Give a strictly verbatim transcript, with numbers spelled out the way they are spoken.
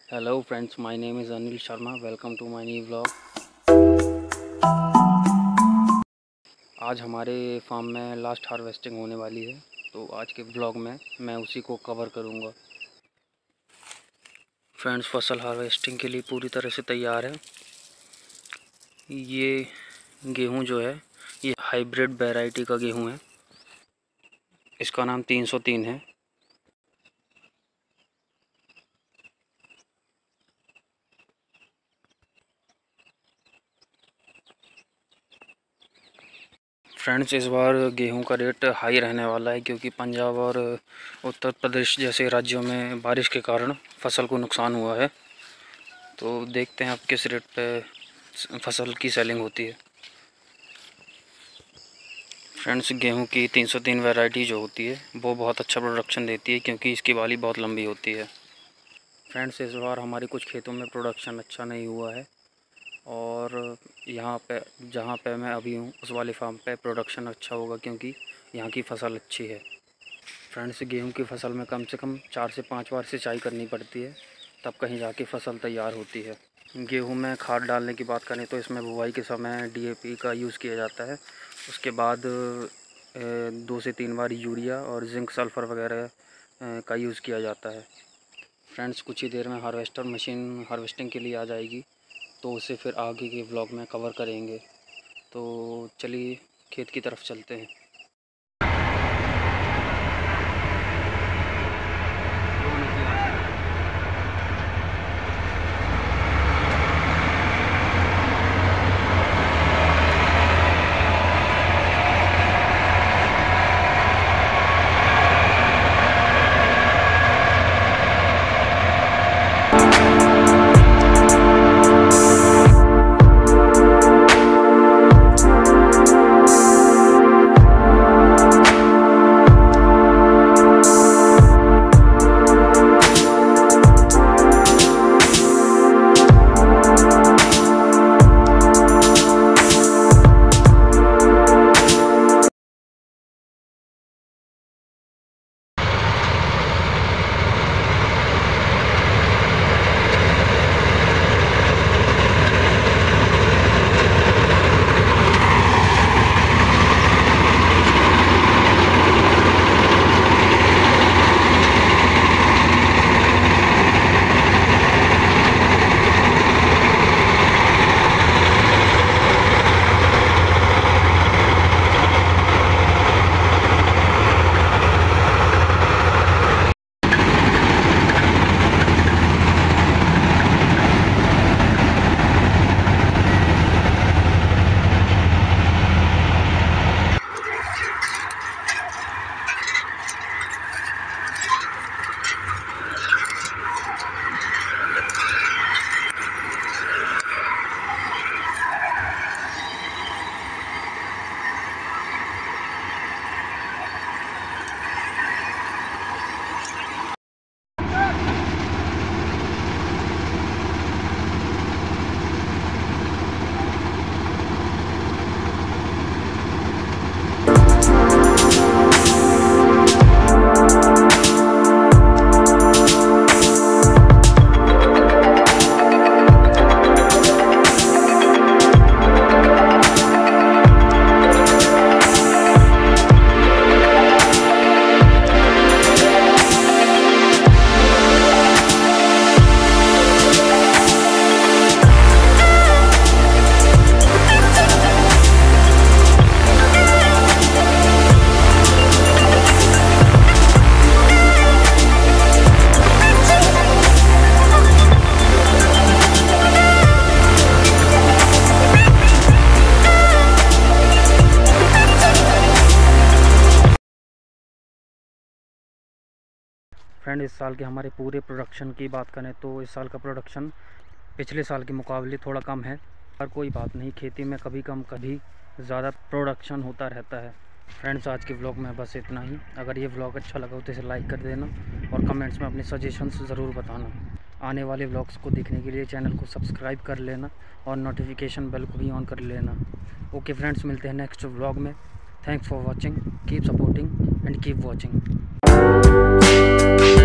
Hello friends, my name is Anil Sharma. Welcome to my new vlog. आज हमारे farm में last harvesting होने वाली है, तो आज के व्लॉग में मैं उसी को कवर करूंगा। फ्रेंड्स, फसल हार्वेस्टिंग के लिए पूरी तरह से तैयार है। ये गेहूं जो है, ये हाइब्रिड वैरायटी का गेहूं है। इसका नाम तीन सौ तीन है। फ्रेंड्स, इस बार गेहूं का रेट हाई रहने वाला है, क्योंकि पंजाब और उत्तर प्रदेश जैसे राज्यों में बारिश के कारण फसल को नुकसान हुआ है। तो देखते हैं अब किस रेट पे फसल की सेलिंग होती है। फ्रेंड्स, गेहूं की तीन सौ तीन वैरायटी जो होती है वो बहुत अच्छा प्रोडक्शन देती है, क्योंकि इसकी बाली बहुत लंबी होती है। फ्रेंड्स, इस बार हमारे कुछ खेतों में प्रोडक्शन अच्छा नहीं हुआ है, और यहाँ पे जहाँ पे मैं अभी हूँ उस वाले फार्म पे प्रोडक्शन अच्छा होगा, क्योंकि यहाँ की फसल अच्छी है। फ्रेंड्स, गेहूं की फसल में कम से कम चार से पाँच बार सिंचाई करनी पड़ती है, तब कहीं जाके फसल तैयार होती है। गेहूं में खाद डालने की बात करें तो इसमें बुवाई के समय डी ए पी का यूज़ किया जाता है। उसके बाद दो से तीन बार यूरिया और जिंक सल्फ़र वगैरह का यूज़ किया जाता है। फ्रेंड्स, कुछ ही देर में हार्वेस्टर मशीन हार्वेस्टिंग के लिए आ जाएगी, तो उसे फिर आगे के व्लॉग में कवर करेंगे। तो चलिए खेत की तरफ चलते हैं। फ्रेंड, इस साल के हमारे पूरे प्रोडक्शन की बात करें तो इस साल का प्रोडक्शन पिछले साल के मुकाबले थोड़ा कम है, पर कोई बात नहीं, खेती में कभी कम कभी ज़्यादा प्रोडक्शन होता रहता है। फ्रेंड्स, आज के व्लॉग में बस इतना ही। अगर ये व्लॉग अच्छा लगा तो इसे लाइक कर देना और कमेंट्स में अपने सजेशंस ज़रूर बताना। आने वाले व्लॉग्स को देखने के लिए चैनल को सब्सक्राइब कर लेना और नोटिफिकेशन बेल को भी ऑन कर लेना। ओके फ्रेंड्स, मिलते हैं नेक्स्ट व्लॉग में। Thanks for watching, keep supporting and keep watching.